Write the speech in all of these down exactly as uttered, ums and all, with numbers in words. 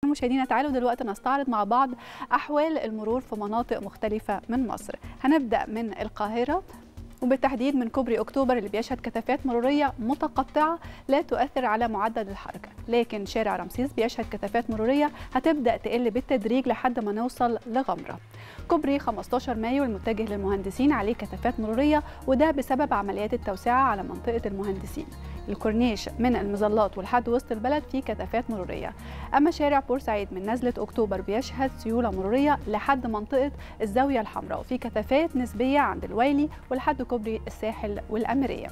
مشاهدينا تعالوا دلوقتي نستعرض مع بعض أحوال المرور في مناطق مختلفة من مصر. هنبدأ من القاهرة وبالتحديد من كوبري أكتوبر اللي بيشهد كثافات مرورية متقطعة لا تؤثر على معدل الحركة، لكن شارع رمسيس بيشهد كثافات مرورية هتبدأ تقل بالتدريج لحد ما نوصل لغمرة. كوبري خمستاشر مايو المتجه للمهندسين عليه كثافات مرورية وده بسبب عمليات التوسعة على منطقة المهندسين. الكورنيش من المظلات ولحد وسط البلد فيه كثافات مرورية. أما شارع بورسعيد من نزلة أكتوبر بيشهد سيولة مرورية لحد منطقة الزاوية الحمراء وفي كثافات نسبية عند الويلي ولحد كوبري الساحل والأميرية.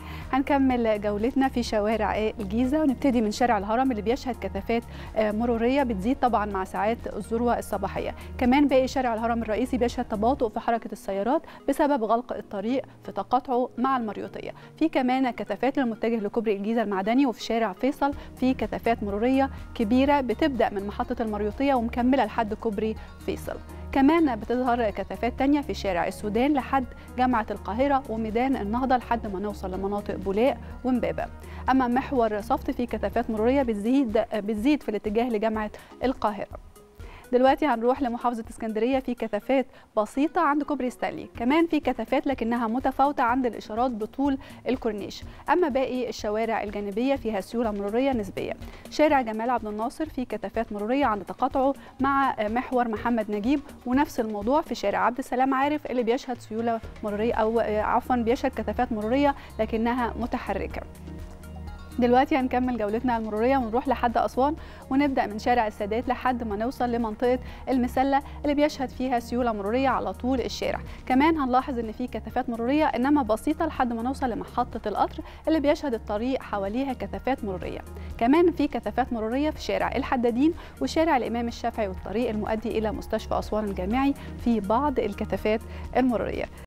هنكمل جولتنا في شوارع الجيزة ونبتدي من شارع الهرم اللي بيشهد كثافات مرورية بتزيد طبعا مع ساعات الذروة الصباحية. كمان باقي شارع الهرم الرئيسي بيشهد تباطؤ في حركة السيارات بسبب غلق الطريق في تقاطعه مع المريوطية. في كمان كثافات للمتجه لكوبري الجيزة المعدني وفي شارع فيصل في كثافات مرورية كبيرة بتبدأ من محطة المريوطية ومكملة لحد كوبري فيصل. كمان بتظهر كثافات تانية في شارع السودان لحد جامعة القاهرة وميدان النهضة لحد ما نوصل لمناطق بولاق ومبابة. أما محور صفت فيه كثافات مرورية بتزيد بتزيد في الاتجاه لجامعة القاهرة. دلوقتي هنروح لمحافظة اسكندرية في كثافات بسيطة عند كوبري ستانلي، كمان في كثافات لكنها متفاوتة عند الإشارات بطول الكورنيش. أما باقي الشوارع الجانبية فيها سيولة مرورية نسبية. شارع جمال عبد الناصر في كثافات مرورية عند تقاطعه مع محور محمد نجيب، ونفس الموضوع في شارع عبد السلام عارف اللي بيشهد سيولة مرورية أو عفوا بيشهد كثافات مرورية لكنها متحركة. دلوقتي هنكمل جولتنا المرورية ونروح لحد أسوان ونبدأ من شارع السادات لحد ما نوصل لمنطقة المسلة اللي بيشهد فيها سيولة مرورية على طول الشارع. كمان هنلاحظ إن في كثافات مرورية إنما بسيطة لحد ما نوصل لمحطة القطر اللي بيشهد الطريق حواليها كثافات مرورية. كمان في كثافات مرورية في شارع الحدادين وشارع الإمام الشافعي والطريق المؤدي إلى مستشفى أسوان الجامعي في بعض الكثافات المرورية.